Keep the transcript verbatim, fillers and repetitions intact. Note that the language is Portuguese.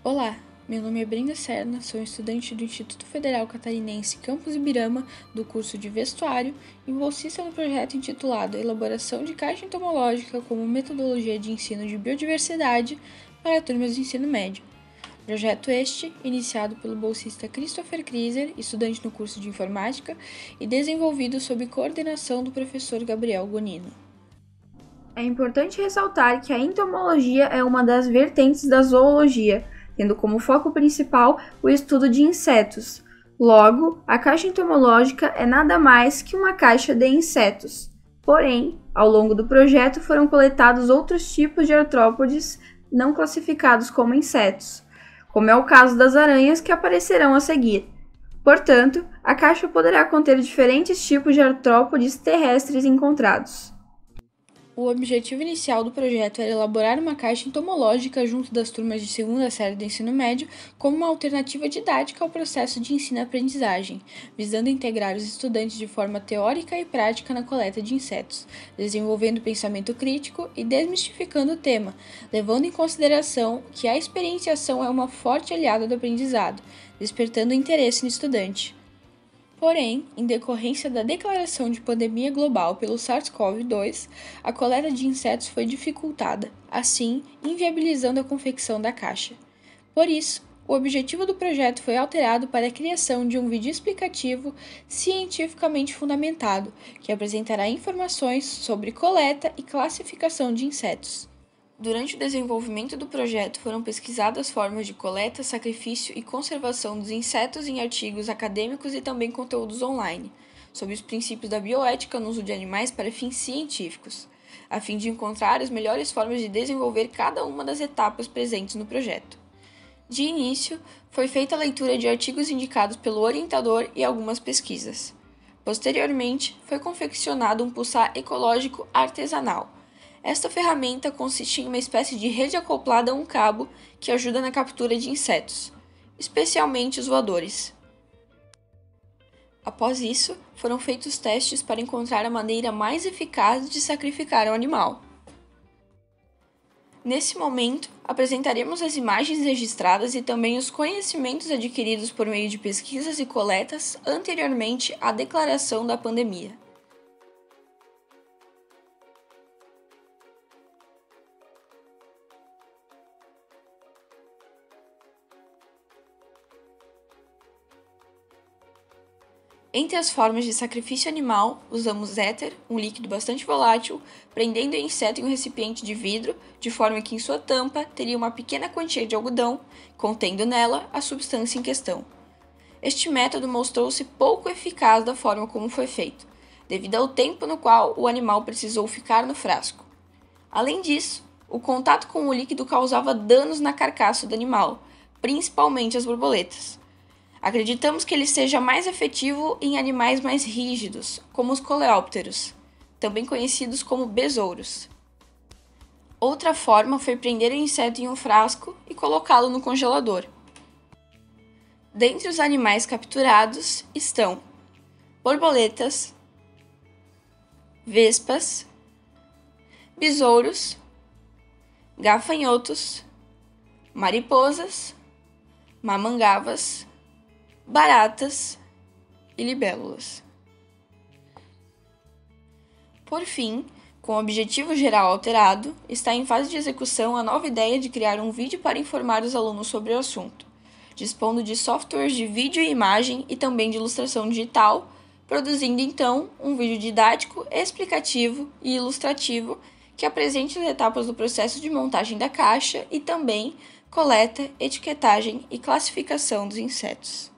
Olá, meu nome é Brenda Serna, sou estudante do Instituto Federal Catarinense Campus Ibirama, do curso de Vestuário, e bolsista no projeto intitulado Elaboração de Caixa Entomológica como Metodologia de Ensino de Biodiversidade para turmas de ensino médio. Projeto este, iniciado pelo bolsista Christopher Kriser, estudante no curso de Informática, e desenvolvido sob coordenação do professor Gabriel Gonino. É importante ressaltar que a entomologia é uma das vertentes da zoologia, tendo como foco principal o estudo de insetos. Logo, a caixa entomológica é nada mais que uma caixa de insetos. Porém, ao longo do projeto foram coletados outros tipos de artrópodes não classificados como insetos, como é o caso das aranhas que aparecerão a seguir. Portanto, a caixa poderá conter diferentes tipos de artrópodes terrestres encontrados. O objetivo inicial do projeto era elaborar uma caixa entomológica junto das turmas de segunda série do ensino médio como uma alternativa didática ao processo de ensino-aprendizagem, visando integrar os estudantes de forma teórica e prática na coleta de insetos, desenvolvendo pensamento crítico e desmistificando o tema, levando em consideração que a experienciação é uma forte aliada do aprendizado, despertando interesse no estudante. Porém, em decorrência da declaração de pandemia global pelo SARS-CoV dois, a coleta de insetos foi dificultada, assim inviabilizando a confecção da caixa. Por isso, o objetivo do projeto foi alterado para a criação de um vídeo explicativo cientificamente fundamentado, que apresentará informações sobre coleta e classificação de insetos. Durante o desenvolvimento do projeto foram pesquisadas formas de coleta, sacrifício e conservação dos insetos em artigos acadêmicos e também conteúdos online, sob os princípios da bioética no uso de animais para fins científicos, a fim de encontrar as melhores formas de desenvolver cada uma das etapas presentes no projeto. De início, foi feita a leitura de artigos indicados pelo orientador e algumas pesquisas. Posteriormente, foi confeccionado um pulsar ecológico artesanal. Esta ferramenta consiste em uma espécie de rede acoplada a um cabo que ajuda na captura de insetos, especialmente os voadores. Após isso, foram feitos testes para encontrar a maneira mais eficaz de sacrificar o animal. Nesse momento, apresentaremos as imagens registradas e também os conhecimentos adquiridos por meio de pesquisas e coletas anteriormente à declaração da pandemia. Entre as formas de sacrifício animal, usamos éter, um líquido bastante volátil, prendendo o inseto em um recipiente de vidro, de forma que em sua tampa teria uma pequena quantia de algodão, contendo nela a substância em questão. Este método mostrou-se pouco eficaz da forma como foi feito, devido ao tempo no qual o animal precisou ficar no frasco. Além disso, o contato com o líquido causava danos na carcaça do animal, principalmente as borboletas. Acreditamos que ele seja mais efetivo em animais mais rígidos, como os coleópteros, também conhecidos como besouros. Outra forma foi prender o inseto em um frasco e colocá-lo no congelador. Dentre os animais capturados estão borboletas, vespas, besouros, gafanhotos, mariposas, mamangavas, baratas e libélulas. Por fim, com o objetivo geral alterado, está em fase de execução a nova ideia de criar um vídeo para informar os alunos sobre o assunto, dispondo de softwares de vídeo e imagem e também de ilustração digital, produzindo então um vídeo didático, explicativo e ilustrativo que apresente as etapas do processo de montagem da caixa e também coleta, etiquetagem e classificação dos insetos.